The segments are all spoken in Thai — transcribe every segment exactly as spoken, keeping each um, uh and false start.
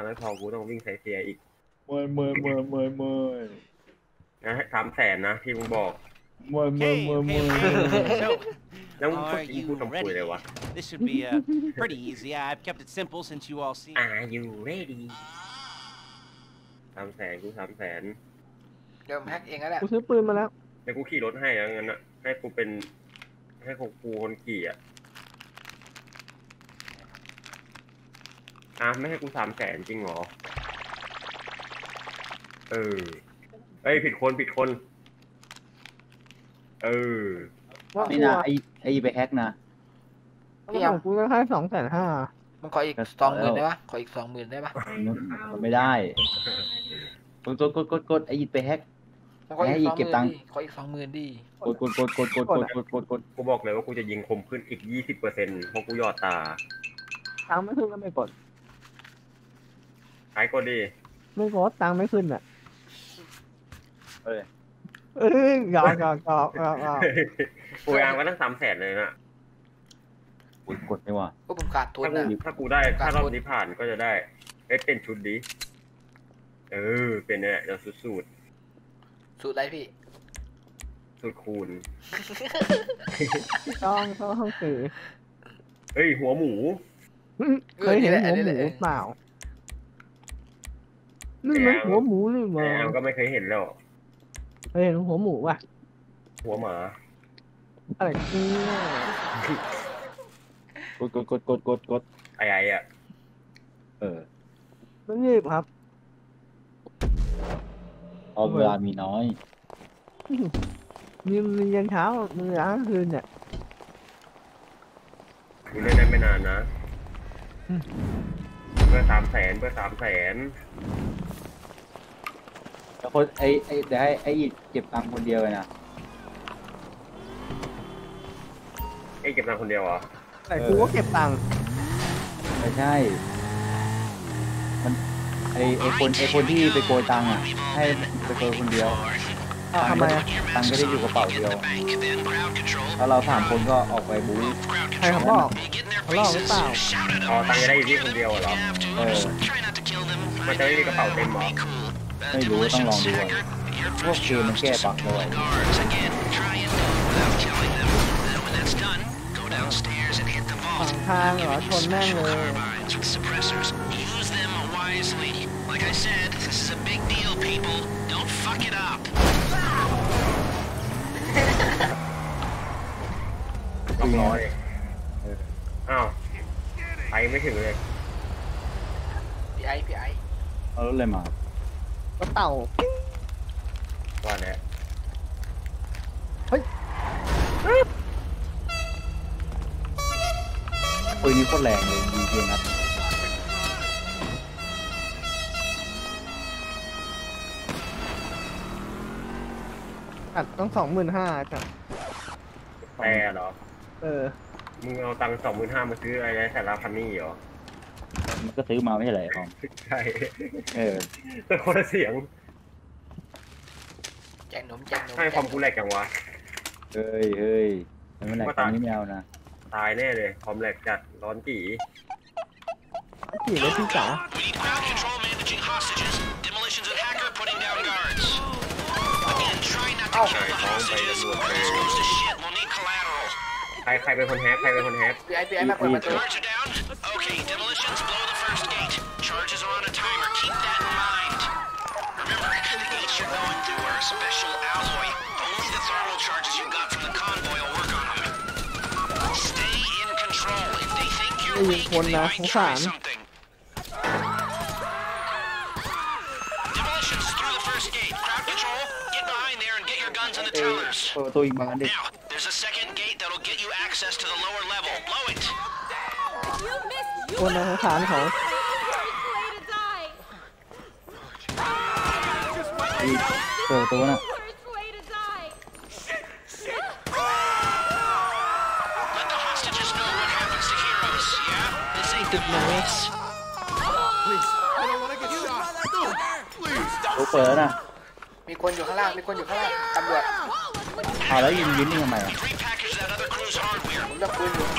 ไม่พอกูต้องวิ่งใส่เสียอีกเมื่อยเมื่อยเมื่อยเมื่อยเมื่อยนะสามแสนนะที่มึงบอกเมื่อยเมื่อยเมื่อยเมื่อยแล้วมึงพูดทำคุยเลยวะ This should be uh, pretty easy. I've kept it simple since you all see. Are you ready? สามแสนกูสามแสนเดี๋ยวแพ็กเองก็ได้กูซื้อปืนมาแล้วเดี๋ยวกูขี่รถให้แล้วงั้นนะให้กูเป็นให้กูกูคนขี่อ่ะอ่ะไม่ให้กูสามแสนจริงเหรอเออเอ้ยผิดคนผิดคนเออไม่นะไอไอไปแฮกนะพี่เอากูก็ให้สองแสนห้ามันขออีกสองหมื่นได้ปะขออีกสองหมื่นได้ปะไม่ได้กดกดกดกดกดไอไปแฮกให้เก็บตังค์ขออีกสองหมื่นดิกดกดกดกดกดกดกดกดกดกูบอกเลยว่ากูจะยิงคมขึ้นอีกยี่สิบเปอร์เซ็นต์เพราะกูยอดตาตังค์ไม่ขึ้นก็ไม่กดหายกดดิไม่กดตังค์ไม่ขึ้นอ่ะเออเออยอมยอมยอมยอมยอมกูยางก็ตั้งสามแสนเลยนะกดไม่ว่าก็ผมขาดทุนนะถ้ากูได้ถ้ารอบนี้ผ่านก็จะได้เอ้เป็นชุดดีเออเป็นเนี่ยเดี๋ยวสูตรสูตรสูตรอะไรพี่สูตรคูณต้องต้องต้องสื่อเฮ้ยหัวหมูเคยเห็นหัวหมูเปล่านี่มันหัวหมูนี่มั้งก็ไม่เคยเห็นแล้วเคยเห็นหัวหมูป่ะหัวหมาอะไรเนี่ยกดกดกดกดกดกดไอ้ไอ้อะเออไม่รีบครับเอาเวลามีน้อยมีมียันเช้ามีร้านคืนเนี่ยมีเล่นได้ไม่นานนะเพื่อสามแสนเพื่อสามแสนแล้วคนไอ้ไอ้เดี๋ยวให้ไอ้เก็บตังค์คนเดียวเลยนะไอ้เก็บตังค์คนเดียวเหรอแต่กูก็เก็บตังค์ไม่ใช่มันไอ้ไอ้คนไอ้คนที่ไปโกยตังค์อ่ะให้ไปโกยคนเดียวทำไมตังค์ก็ได้อยู่กระเป๋าเดียวแล้วเราสามคนก็ออกไปบู๊ใครเขาบอกเขาบอกหรือเปล่าอ๋อตังค์จะได้อยู่ที่คนเดียวเหรอเออมันจะไม่มีกระเป๋าเต็มหรอไม่รู้ต้องลองดูพวกคือมันแก้ปักเลยฝั่งทางเหรอชนแม่งเลยต้องร้อยอ้าวไปไม่ถึงเลยพี่ไอพี่ไอเอารถอะไรมาก็เต่าว่าแน่เฮ้ยปืนนี้โคตรแรงเลยดีเจนัทอัดต้องสองหมื่นห้าจ้ะแต่เหรอเออมึงเอาตังค์สองหมื่นห้ามาซื้ออะไรแต่ละคันนี่เหรอมันก็ซื้อมาไม่ใช่เหรอครับใช่เออแต่คนละเสียงแจงนมแจงนมให้ความกูแหลกจังวะเฮ้ยเฮ้ยมันแหลกตรงนี้ไม่เอานะตายแน่เลยความแหลกจัดร้อนจี๋จี๋เลยพี่จ๋าเอ้าท้องไปตำรวจเลยใครใครเป็นคนแฮกใครเป็นคนแฮกพี่ไอพี่ไอมาเปิดประตูไม่ยิงคนนะสงสารเปิดตัวอีกบานดิคนนะสงสารเขาเปิดตัวน่ะจุดไหนตัวเปิดนะมีคนอยู่ข้างล่างมีคนอยู่ข้างล่างตำรวจเอาแล้วยิงยิงนี่ทำไมอ่ะผมจะปืนอยู่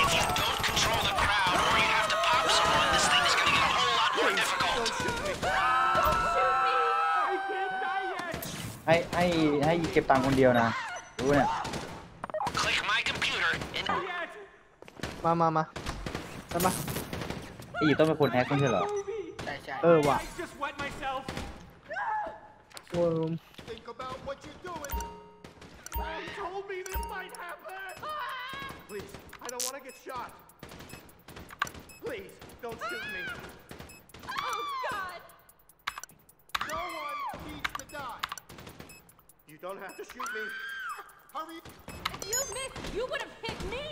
ให้ให้ให้เก็บตังค์คนเดียวนะรู้เนี่ย Click my computer and มามามาได้ปะไอ้ต้องเป็นคนแฮกไม่ใช่เหรอใช่ใช่เออว่ะ Just wet myself. โอ้ย Think about what you're doing. You told me this might happen. Please, I don't want to get shot. Please, don't shoot me. Oh, God! No one needs to die. You don't have to shoot me. Hurry. If you missed, you would have hit me!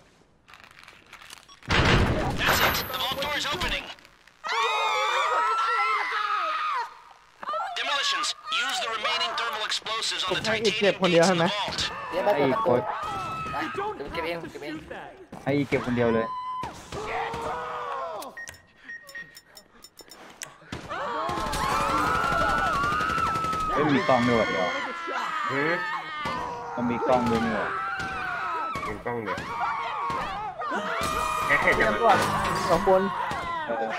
That's it. The vault door is opening. Demolitions. Use the remaining thermal explosives on the Hey, titanium Jeff, gates in the huh? vault. เดี๋ยวไปเปิดประตูไปเดี๋ยวเก็บเองเก็บเองให้เก็บคนเดียวเลยไม่มีกล้องด้วยเดี๋ยวหือมันมีกล้องด้วยเนี่ยเป็นกล้องเดียวแค่แค่เตรีจะยมมาตัวสองบนเออ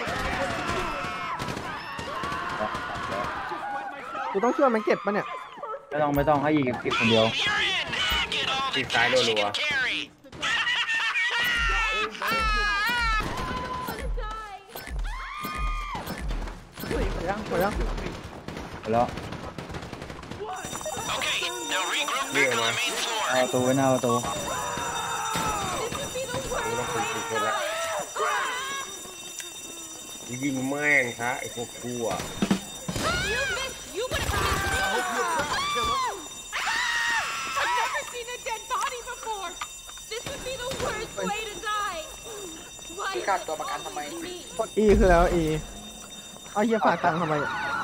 กูต้องช่วยมันเก็บปะเนี่ยไม่ต้องไม่ต้องให้ยิงเก็บคนเดียว You're in. Get all the ตีซ้าย cash รั you ว can carry. Hãy ยังหมดยังแล้ว Okay, now regroup back on the main เอา floor. ประตูไว้หน้าประตู This would be the worst ๆต้องคุย way คุย to คนละ die! ยิงแม่งซะไอ้พวกกูอ่ะ If you missed, you would have hit me! I've never seen a dead body before! This would be the worst way to die! Why พี่ is ฆ่า it ตัวประกันทำไม always me? กด E คือแล้ว E เอาเฮียฝากตังค์ทำไม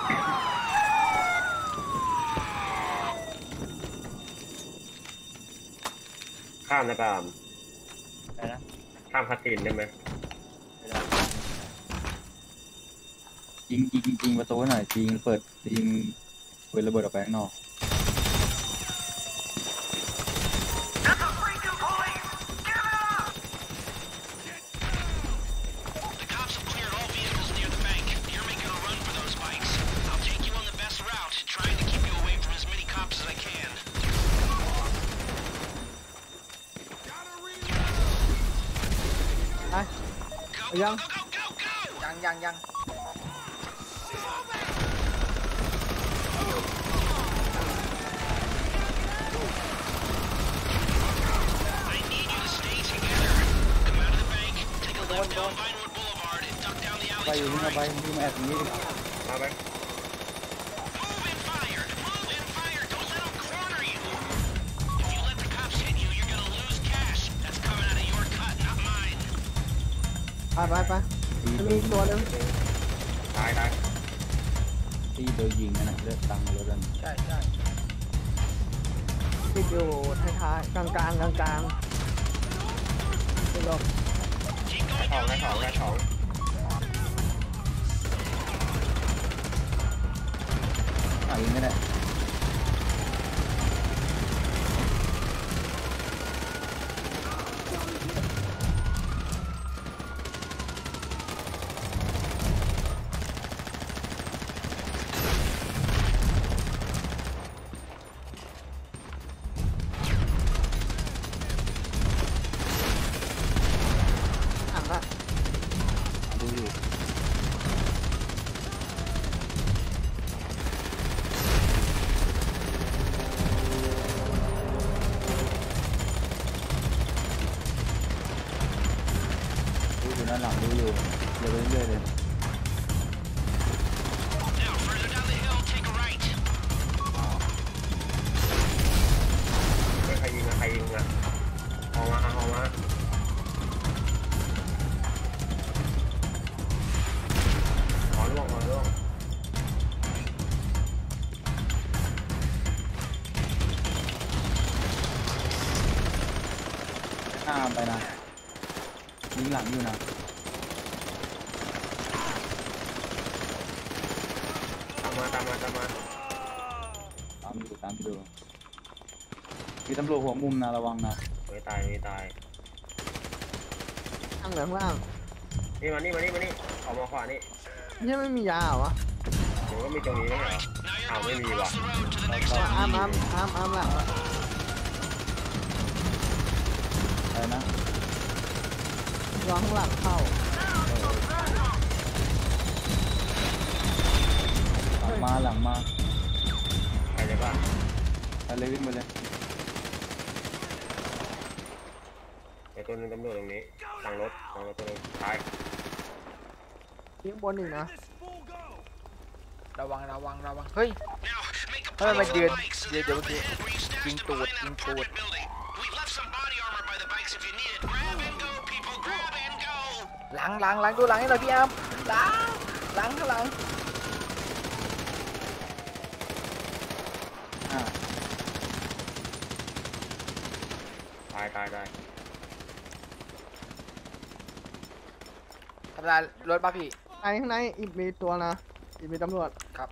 ข้ามนะปามอะไรนะข้ามคาตินได้ไหมยิงยิงยิงยิงประตูหน่อยยิงเปิดยิงเปิดระเบิดออกไปข้างนอก The cops have cleared all vehicles near the bank. You're making a run for those bikes. I'll take you on the best route, trying to keep you away from as many cops as I can. ไป Go, Are you go, young? go, go, go, go! ยังยังยัง I need you to stay together. Come out of the bank, take a left down Vinewood Boulevard, and duck down the ไป alley อยู่ to ที่ the มาไป right. ที่มาแอบตรงนี้ดิมาไป Move and fire! Move and fire! Don't let them corner you! If you let the cops hit you, you're gonna lose cash. That's coming out of your cut, not mine. ไปไปไปจะมีอีกตัวหนึงตายตายที่โดนยิงนั่นนะเลือดตังค์รถกันใช่ใช่ติดอยู่ท้ายๆกลางกลางกลางกลางๆไปหลบ Keep ได้ going สอง down ได้ the สองได้ alley. สองอ่ะยิงไม่ได้อ่างละดูอยู่ดูอยู่ด้านหลังดูอยู่เดี๋ยวไปเรื่อยๆเลย Now, further down the hill, take a right. ไม่ใครยิงอะใครยิงอะออกมาออกมาขอล่วงขอล่วงข้ามไปนะยิงหลังอยู่นะตามมาตามมาตามมาตามอยู่ตามอยู่มีตำรวจหัวมุมนะระวังนะไม่ตายไม่ตายข้างเหลืองล่างนี่มานี่มานี่มานี่ออกมาขวานี่เนี่ยไม่มียาเหรอวะเดี๋ยวก็มีตรงนี้ไม่เหรอ Now you're Oh, going maybe you across are. the road to the next เรา alley. ามอาร์มอาร์มอาร์มหลังอะไรนะวางข้างหลังเข้าหลังมาหลังมาไปเลยป่ะไปเลยวิ่งไปเลยเดี๋ยวตัวนึงตำรวจตรงนี้ทางรถทางรถตัวนึงตายยิงบนอีกนะระวังระวังระวังเฮ้ย Now, make a เฮ้ย play มัน for ยื the น bikes เดี๋ยว that เดี๋ยว are up ahead where you stashed ยิง them ตูด behind ยิง that ตูด apartment building. We've left some body armor by the bikes if you need it. Grab and go, people. Grab and go. หลังหลังหลังดูหลังให้หน่อยพี่อาร์มหลังหลังข้างหลังอ่าตายตายตายทำลายรถป่ะพี่ไอ้ข้างในอีกมีตัวนะอีกมีตำรวจครับ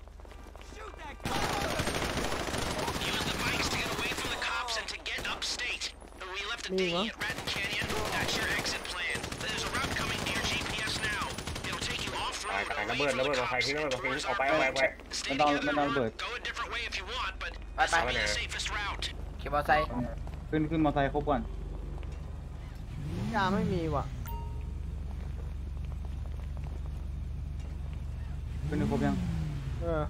Use the bikes to get away from the cops and to get upstate. We left a Me, dinghy huh? at Ratton Canyon. That's your exit plan. There's a route coming to your G P S now. It'll take you ตาย off-road ตาย away ระเบิด from ระเบิด the มาใคร cops ทิ้งระเบิดมาทิ้ง towards เอา our ไปเอาไป boat. เอาไป Stay ไม่ต้อง together ไม่ต้องระเบิด or go a different way if you want, but Bye, this bye. will be the safest route. ขี่มอเตอร์ไซค์ขึ้นขึ้นมอเตอร์ไซค์ครบก่อนยาไม่มีว่ะขึ้นให้ครบยังเออ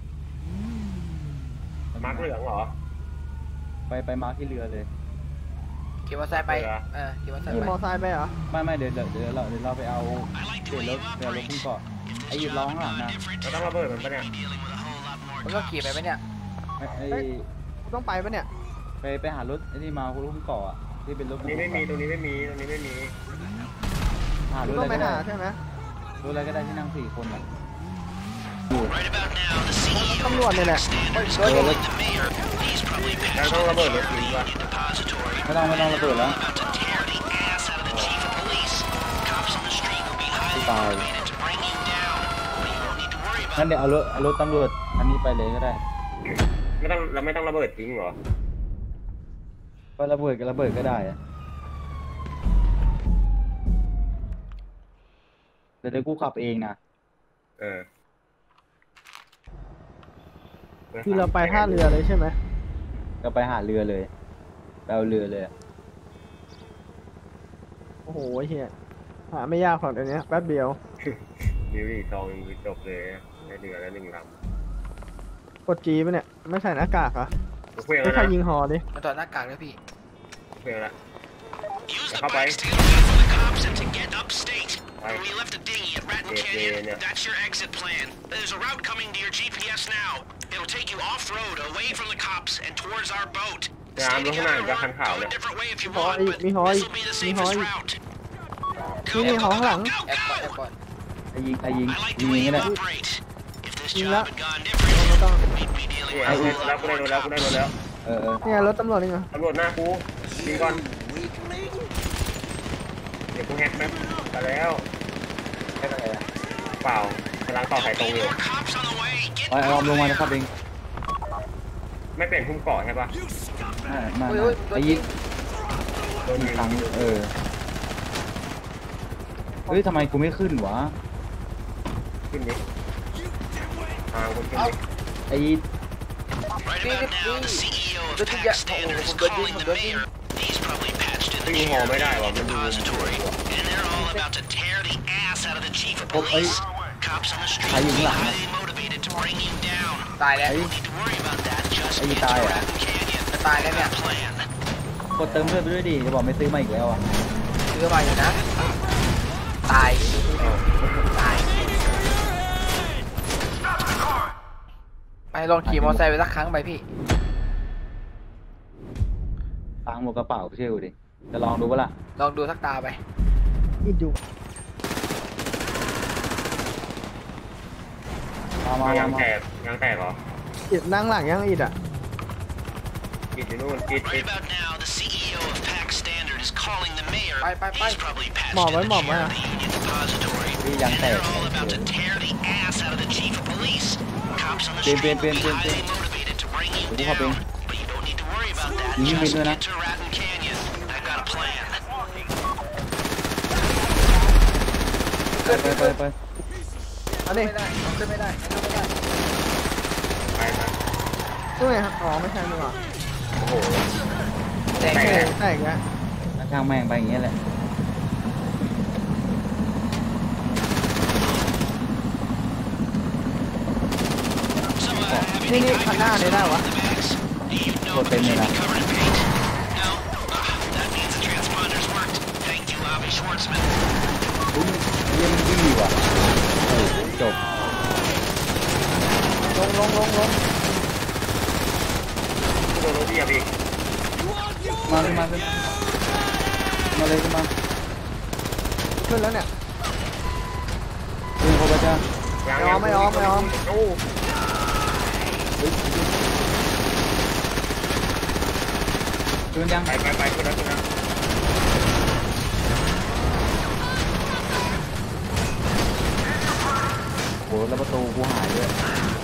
มาร์คเหลืองเหรอไปไปมาร์คที่เรือเลยขี่มอเตอร์ไซค์ไปเรือเออขี่มอเตอร์ไซค์ขี่ไปมอไซค์ไปเหรอไม่ไม่เดี๋ยวเดี๋ยวเดี๋ยวเราเดี๋ยวเราไปเอา I like เดี๋ the ยว way ร you ถเดี๋ยวรถ operate. พุ่งเกาะ If ไอ้ this หยุด job ร้อง had ข้างหลัง gone นะ different, เราต้องระเบิดมันปะเนี่ย we'd be dealing with a whole lot more มันก็ขี่ไปไหมเนี่ยไอ้ไอ้ต้องไปปะเนี่ยไปไปหารถไอ้นี่มารถพุ่งเกาะอะที่เป็นรถตรงนี้ไม่มีตรงนี้ไม่มีตรงนี้ไม่มีหารถต้อะองไรไปก็ได้หาใช่ไหมรถอะไรก็ได้ที่นั่งสี่คนอ่ะ Right about now, the C E O ตำรวจนี่แหละ standard is calling the mayor. He's probably แล้ว patched ต้อง in ระเบิด the รถทิ้งป่ะ depository. ไม่ต้องไม่ต้องระเบิดแล้ว About to tear the ass out of the chief of police. Cops on the street will be highly Bye. motivated to bring you down, but you don't need to worry งั้น about เดี๋ยวเอารถเอารถตำรวจอันนี้ไปเลยก็ได้ไม่ต้องเราไม่ต้องระเบิดทิ้งเหรอก็ระเบิดก็ระเบิดก็ได้อะเดี๋ยวเดี๋ยวกูขับเองนะเออคือเราไปท่าเรือเลยใช่ไหมก็ไปหาเรือเลยไปเอาเรือเลยโอ้โหเฮียหาไม่ยากหรอกเดี๋ยวนี้แป๊บเดียวนิวดีซองมีจบเลยได้เดือนละหนึ่งลกดจีปะเนี่ยไม่ใส่หน้ากากเหรอ่ะำกูเพียงไม่แล้วใครนะยิงฮอดิมันถอดหน้ากากด้วยพี่เพียงแล้ว Use the How about- bikes to get away from the cops and to get upstate. Right. We left a dinghy at Ratton Yeah, yeah, Canyon. yeah. That's your exit plan. There's a route coming to your G P S now. It'll take you off-road, away from the cops, and towards our boat. Yeah, Stay I'm looking together at or the go a Hao. different way if you Mi hỏi, want, but mi hỏi, this will be the mi safest hỏi. route. นี่นี่ฮอข้างหลัง Go, แอบก่อน go, แอบ go! ก่อนไอ้ยิงไอ้ยิง I like ยิ the ง way ก็ you ได้ operate. If this Nhìn job đó. had gone ไม่ต้อง different, we'd be dealing ไอ้ with a แล้ว whole กู lot ได้รถแล้ว more กูได้รถแล้วเออเออเนี่ยรถตำรวจนี่ไงตำรวจหน้ากูยิงก่อนเดี๋ยวกูแฮกแป๊บไปแล้วเปล่าพลังต่อสายตรงอยู่ More cops on the way. Get ไอ้ออมลงมานะครับเองไม่เปลี่ยนพุ่มเกาะใช่ปะอ่ามาเฮ้ยเฮ้ยไอ้ยิงโดนยิงตังเออเฮ้ยทำไมกูไม่ขึ้นวะขึ้นดิทางคุณขึ้นดิไอ้ Right about now, the C E O of Pack Standard is calling the mayor. He's probably patched in the วิ่งหอไม่ได้หรอมันดู depository, and they're all about to tear the ass out of the chief of police. Cops on the street Ai will be dừng lại. highly motivated to bring you down. ตายแล้ว You don't need to worry about that. Just Ai get to tai à? Ratton Canyon. จะตายแล้วเนี่ย Plan. กดเติมเลือดไปด้วยดิจะบอกไม่ซื้อมาอีกแล้วอ่ะซื้อมาอยู่นะ ตาย ตาย ไปลองขี่มอเตอร์ไซค์ไปสักครั้งไปพี่ตังค์หมดกระเป๋าเชื่อกูดิจะลองดูปะล่ะลองดูสักตาไปอิดอยู่มามายังมาแตกยังแตกเหรออิดนั่งหลังยังอิดอ่ะกิดอยู่นู่นกิดกิ Right ด about now, the C E O of Pack Standard is calling the mayor. Bye, bye, bye. He's probably patched Mò in với the mò chair với of à? the Union Depository, Đi dặn and tè. they're all about to tear the ass out of the chief of police. Cops on the Bên, street bên, will be bên, bên, highly bên. motivated to bring you Đúng không, bên? down, but you don't need to worry about that. Nhìn bên Just nữa nè. get to Ratton Canyon. I've got a plan. ไปไปไปไปอันนี้ไม่ได้ขึ้นไม่ได้ขึ้นไม่ได้ไปไปตู้ไหนอ๋อไม่ใช่ดีกว่าโอ้โหแดงแตกแดแล้งวใช่อีกแล้วช่างแม่งไปอย่างเงี้ยแหละ So, uh, have นี่ any นี่ guys คันหน้าเนี่ยได้วะ the bags? Do you know ตัว if เต็ม they เลย should นะ be covered in paint? No? Ah, that means the transponders worked. Thank you, Avi Schwartzman. อุ้ยเยี่ยมดีว่ะโอ้โหจบลงลงลงลงโดนรถเหยียบอีกมาขึ้นมาขึ้นมาเลยขึ้นมาขึ้นแล้วเนี่ยขึ้นเขาไปจ้ายังไม่ออมไม่ออมไม่ออมโอ้ขึ้นยังไปไปไปขึ้นแล้วขึ้นแล้วโหแล้วประตูกูหายด้วย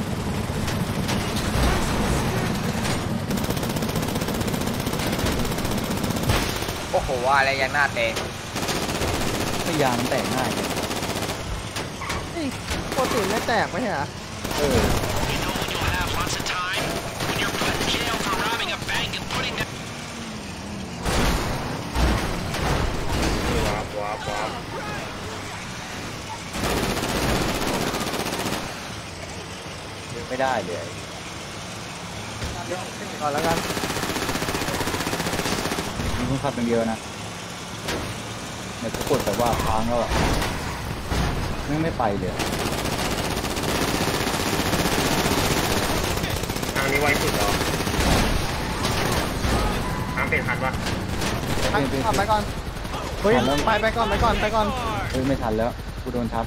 โอ้โหว่าอะไรยังหน้าแตกพยายามแตกง่ายเลยนี่ปกติไม่แตกไม่ใช่เหรอเออ You know when you'll have lots of time? When you're put in jail for robbing a bank and putting down... ว้าวว้าวว้าวไม่ได้เลยก่อนแล้วกันมีคนขับเป็นเดียวนะเดี๋ยวกูกดแต่ว่าค้างแล้วอ่ะไม่ไม่ไปเลยทางนี้ไวสุดเหรอทางเปลี่ยนคันวะไปก่อนไปก่อนเฮ้ยไปไปก่อนไปก่อนไปก่อนเฮ้ยไม่ทันแล้วกูโดนทับ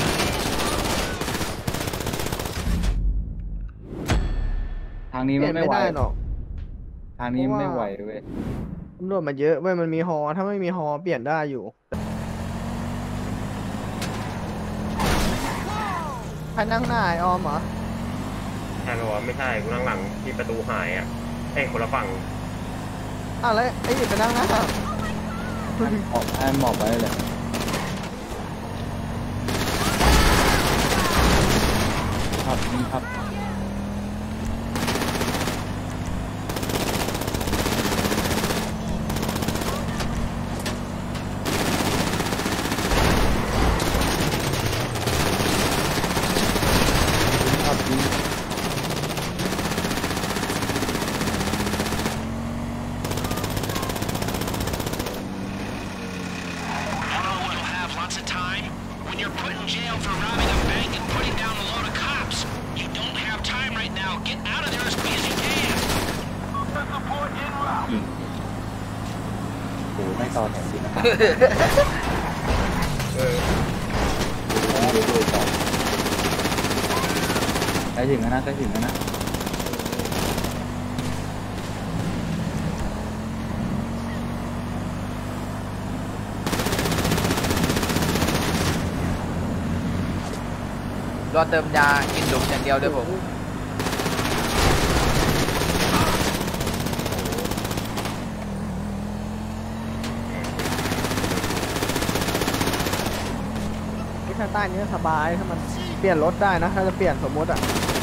ทางนี้เปลี่มัยนนไม่ไม่ไหวได้หรอกทางนี้เพราะว่าไม่ไหวด้วยตำรวจมาเยอะเว้ยมันมีฮอถ้าไม่มีฮอเปลี่ยนได้อยู่ใครนั่งหน้าไอออมเหรอใช่ปะวะไม่ใช่กูนั่งหลังที่ประตูหายอ่ะเอ้ยคนละฝั่งอ้าวแล้วไอ้หยิบไปนั่งหน้าให้หมอบให้หมอบไว้เลยครับนี่ครับ ครับนี่ You know when you'll have lots of time? When you're put in jail for robbing a bank and putting down a load of cops. You don't have time right now. Get out of there as quick as you can. ยิงโอ้โหไม่ตอนแถวสินะเออดูดูต่อใกล้ถึงแล้วนะใกล้ถึงแล้วนะรอเติมยากินดุมอย่างเดียวด้วยผมที่ข้างใต้นี้สบายถ้ามันเปลี่ยนรถได้นะถ้าจะเปลี่ยนสมมติอ่ะ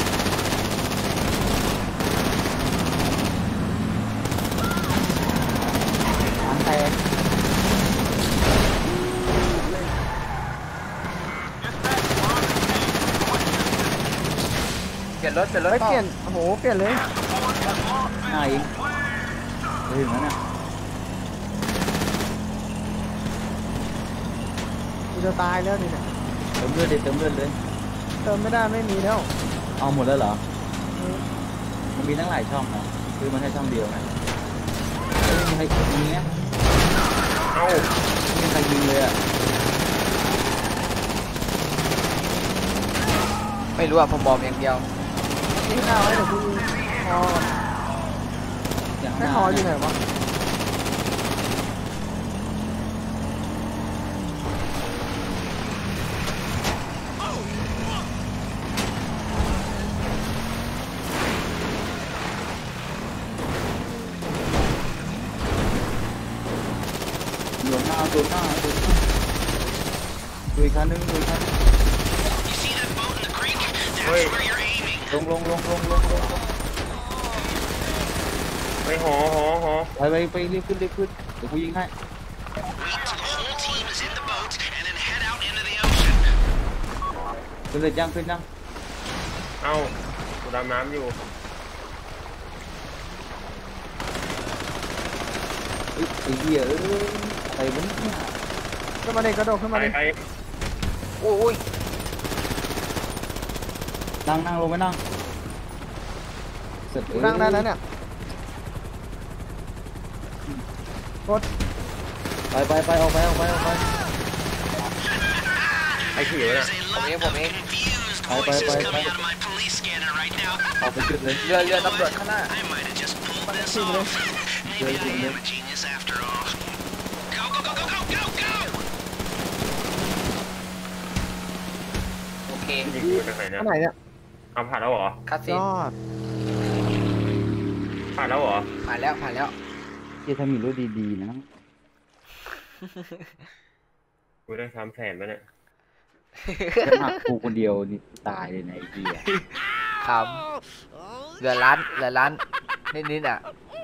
ทางแตกเปลี่ยนรถเปลี่ยนรถไม่ต่อเปลี่ยนโอ้โหเปลี่ยนเลยหน้าเองไปถึงแล้วเนี่ยกูจะตายแล้วนี่เนี่ยเติมเลือดเลยเติมเลือดเลยเติมไม่ได้ไม่มีแล้วเอาหมดแล้วเหรอมันมีทั้งหลายช่องนะคือมันแค่ช่องเดียวนะไม่มีใครยิงเนี้ยเอ้าไม่มีใครยิงเลยอ่ะไม่รู้อ่ะผมบอกอย่างเดียวที่หน้าไว้เดี๋ยวกูฮออย่างหไม่น้าฮออยู่ไหนวะโดนหน้าโดนหน้าโดนหน้าดูอีกคันนึงดูอีกคัน You see that boat in the creek? That's Wait. where you're aiming. ลงลงลงลงลงลงไปหอหอหอไปไปไปรีบขึ้นรีบขึ้นเดี๋ยวกูยิงให้ Wait till the whole team is in the boat and then head out into the ocean. ขึ้นเลยยังขึ้นยังเอ้ากูดำน้ำอยู่เฮ้ยไอ้เหี้ยเอ้ยอะไรวะเนี่ยขึ้นมาดิกระโดดขึ้นไปมาดิไปโอ้ยนั่งนั่งลงไปนั่งเสร็จนั่งได้แล้วเนี่ยกดไปไปไปออกไปออกไปออกไปไอ้ขี่วะเนี่ย There's a lot of confused Bye, bye, voices bye, coming bye. out of my police scanner right now. ออกไปจุดเลยเรือเรือตำรวจข้างหน้า I might have just pulled this off. Maybe I am a genius after all. Go, go, go, go, go, go, go! โอเคยิงกูจากไหนเนี่ยข้างไหนเนี่ยเอาผ่านแล้วเหรอคัดซียนอดผ่านแล้วเหรอผ่านแล้วผ่านแล้วเหี้ยถ้ามีรถดีๆนะกูได้สามแสนแล้วเนี่ยจะหักกูคนเดียวนี่ตายเลยนะไอ้เหี้ยครับเรือล้านเรือล้านนิดๆอ่ะ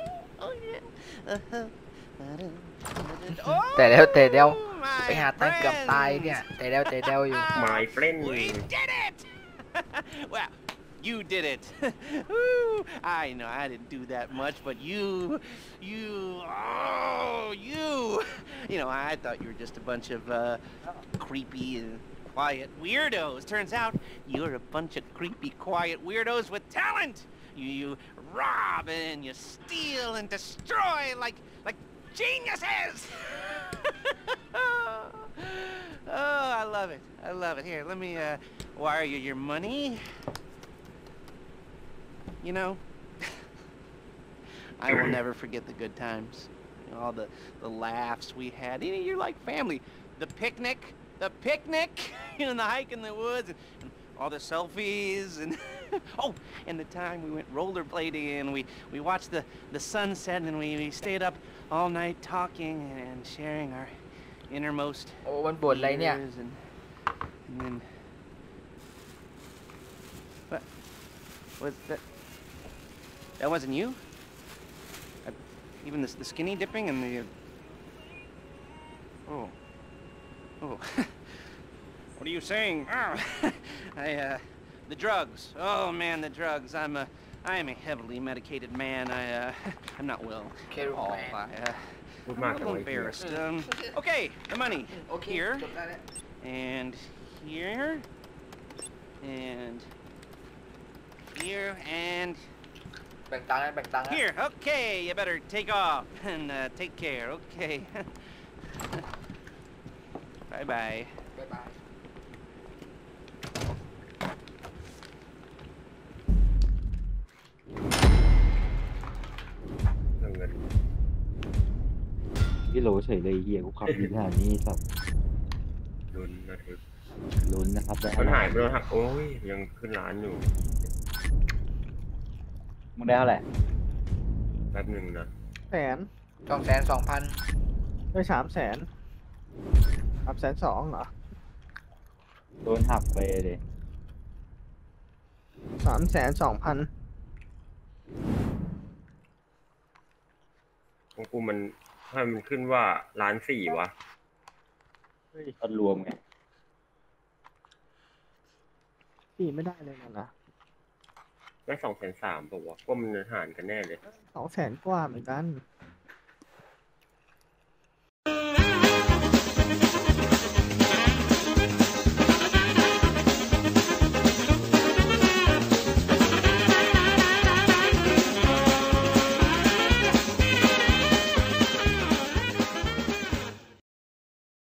แต่แล้วแต่เดียวไปหาตั้งเกือบตายเนี่ย แต่แล้วแต่เดียวอยู่ไม้เปล้น We did it! Well, you did it. Woo. I know I didn't do that much, but you, you, oh, you. You know, I thought you were just a bunch of uh, creepy and quiet weirdos. Turns out you're a bunch of creepy, quiet weirdos with talent. You, you rob and you steal and destroy like, like geniuses. Oh, I love it. I love it. Here, let me uh, wire you your money. You know, I will never forget the good times. You know, all the, the laughs we had. You know, you're like family. The picnic, the picnic, you know, the hike in the woods, and, and all the selfies, and oh, and the time we went rollerblading, and we, we watched the, the sunset, and we, we stayed up all night talking and sharing our innermost โอ้มันบ่นอะไรเนี่ย fears and, and then what was that? That wasn't you? Uh, even the, the skinny dipping and the uh, oh oh what are you saying? Oh, I uh the drugs. Oh man, the drugs. I'm a I am a heavily medicated man. I uh I'm not well at all. I uh พูด I'm มาก a จัง little วะไอ้เหี้ย embarrassed. Um, okay, the money. โอเค Here จบได้แล้ว and here and here and แบ่งตังค์นะแบ่งตังค์นะ here. Okay, you better take off and uh, take care. Okay. Bye bye. บ๊ายบายเงินพี่โหลเฉยเลยเหี้ยกูขับอยู่ขนาดนี้สัตว์ลุ้นนะทึกลุ้นนะครับแต่มันหายไปแล้วหักโอ้ยยังขึ้นร้านอยู่มึงได้เท่าไหร่แป๊บหนึ่งนะแสนสองแสนสองพันได้สามแสนสามแสนสองเหรอโดนหักไปเลยสามแสนสองพันของกูมันให้มันขึ้นว่าร้านสี่วะก็รวมไงพี่ไม่ได้เลยนะนะได้สองแสนสามป่าวะว่ามันหารกันแน่เลยสองแสนกว่าเหมือนกัน